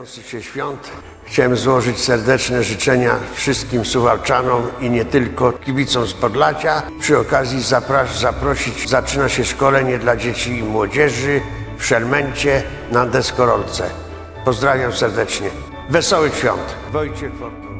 Zbliżających się świąt chciałem złożyć serdeczne życzenia wszystkim Suwałczanom i nie tylko, kibicom z Podlasia. Przy okazji zaprosić, zaczyna się szkolenie dla dzieci i młodzieży w Szelmencie na deskorolce. Pozdrawiam serdecznie. Wesołych świąt. Wojciech Fortuna.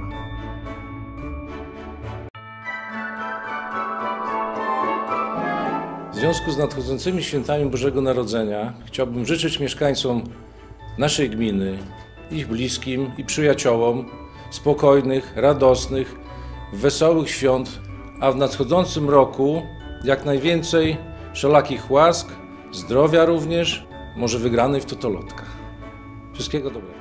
W związku z nadchodzącymi świętami Bożego Narodzenia chciałbym życzyć mieszkańcom naszej gminy, ich bliskim i przyjaciołom spokojnych, radosnych, wesołych świąt, a w nadchodzącym roku jak najwięcej wszelakich łask, zdrowia również, może wygranej w totolotkach. Wszystkiego dobrego.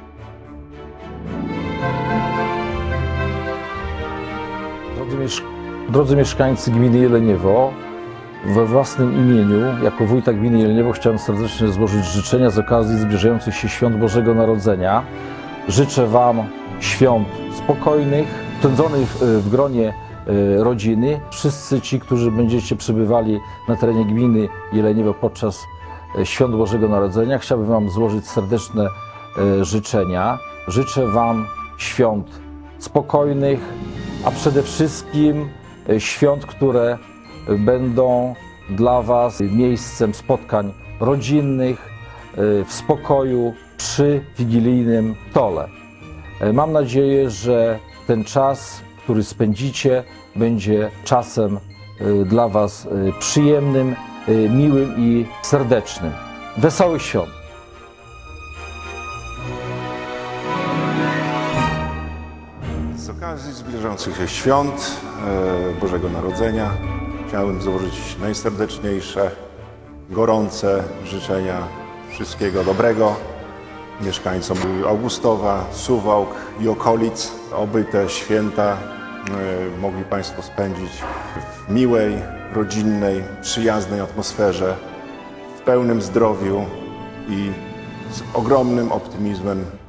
Drodzy mieszkańcy gminy Jeleniewo, we własnym imieniu, jako wójta gminy Jeleniewo, chciałem serdecznie złożyć życzenia z okazji zbliżających się świąt Bożego Narodzenia. Życzę Wam świąt spokojnych, spędzonych w gronie rodziny. Wszyscy ci, którzy będziecie przebywali na terenie gminy Jeleniewo podczas świąt Bożego Narodzenia, chciałbym Wam złożyć serdeczne życzenia. Życzę Wam świąt spokojnych, a przede wszystkim świąt, które będą dla Was miejscem spotkań rodzinnych, w spokoju, przy wigilijnym stole. Mam nadzieję, że ten czas, który spędzicie, będzie czasem dla Was przyjemnym, miłym i serdecznym. Wesołych świąt! Z okazji zbliżających się świąt Bożego Narodzenia chciałem złożyć najserdeczniejsze, gorące życzenia wszystkiego dobrego mieszkańcom Augustowa, Suwałk i okolic. Oby te święta mogli Państwo spędzić w miłej, rodzinnej, przyjaznej atmosferze, w pełnym zdrowiu i z ogromnym optymizmem